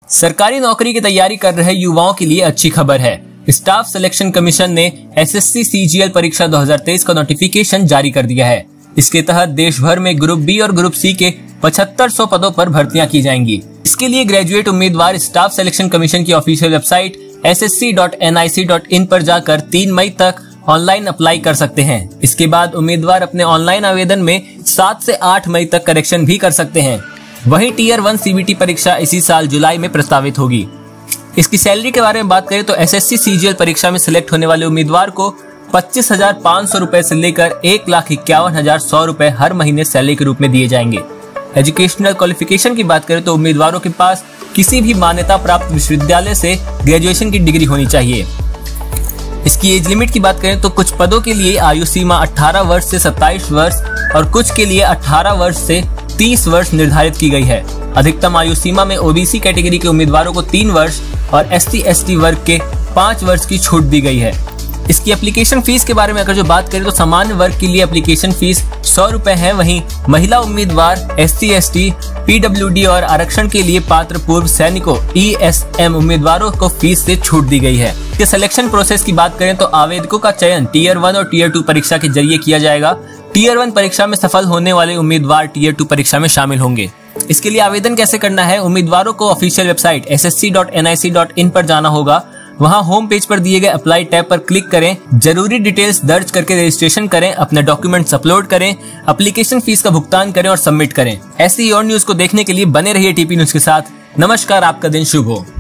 सरकारी नौकरी की तैयारी कर रहे युवाओं के लिए अच्छी खबर है। स्टाफ सिलेक्शन कमीशन ने एसएससी सीजीएल परीक्षा 2023 का नोटिफिकेशन जारी कर दिया है। इसके तहत देश भर में ग्रुप बी और ग्रुप सी के 7500 पदों पर भर्तियां की जाएंगी। इसके लिए ग्रेजुएट उम्मीदवार स्टाफ सिलेक्शन कमीशन की ऑफिशियल वेबसाइट ssc.nic.in पर जाकर 3 मई तक ऑनलाइन अप्लाई कर सकते हैं। इसके बाद उम्मीदवार अपने ऑनलाइन आवेदन में 7 से 8 मई तक करेक्शन भी कर सकते हैं। वहीं टीयर 1 सीबीटी परीक्षा इसी साल जुलाई में प्रस्तावित होगी। इसकी सैलरी के बारे में बात करें तो एसएससी सीजीएल परीक्षा में सिलेक्ट होने वाले उम्मीदवार को 25,500 रूपए से लेकर 1,51,100 रूपए हर महीने सैलरी के रूप में दिए जाएंगे। एजुकेशनल क्वालिफिकेशन की बात करें तो उम्मीदवारों के पास किसी भी मान्यता प्राप्त विश्वविद्यालय से ग्रेजुएशन की डिग्री होनी चाहिए। इसकी एज लिमिट की बात करें तो कुछ पदों के लिए आयु सीमा 18 वर्ष से 27 वर्ष और कुछ के लिए 18 वर्ष से 30 वर्ष निर्धारित की गई है। अधिकतम आयु सीमा में ओबीसी कैटेगरी के उम्मीदवारों को 3 वर्ष और SC/ST वर्ग के 5 वर्ष की छूट दी गई है। इसकी एप्लीकेशन फीस के बारे में अगर जो बात करें तो सामान्य वर्ग के लिए एप्लीकेशन फीस 100 रूपए है। वहीं महिला उम्मीदवार SC/ST, PWD और आरक्षण के लिए पात्र पूर्व सैनिकों ESM उम्मीदवारों को फीस से छूट दी गई है। इसके सिलेक्शन प्रोसेस की बात करें तो आवेदकों का चयन टीयर 1 और टीयर 2 परीक्षा के जरिए किया जाएगा। टीयर 1 परीक्षा में सफल होने वाले उम्मीदवार टीयर 2 परीक्षा में शामिल होंगे। इसके लिए आवेदन कैसे करना है? उम्मीदवारों को ऑफिशियल वेबसाइट ssc.nic.in पर जाना होगा। वहां होम पेज पर दिए गए अप्लाई टैब पर क्लिक करें, जरूरी डिटेल्स दर्ज करके रजिस्ट्रेशन करें, अपने डॉक्यूमेंट्स अपलोड करें, एप्लीकेशन फीस का भुगतान करें और सबमिट करें। ऐसी और न्यूज को देखने के लिए बने रहिए टीपी न्यूज के साथ। नमस्कार, आपका दिन शुभ हो।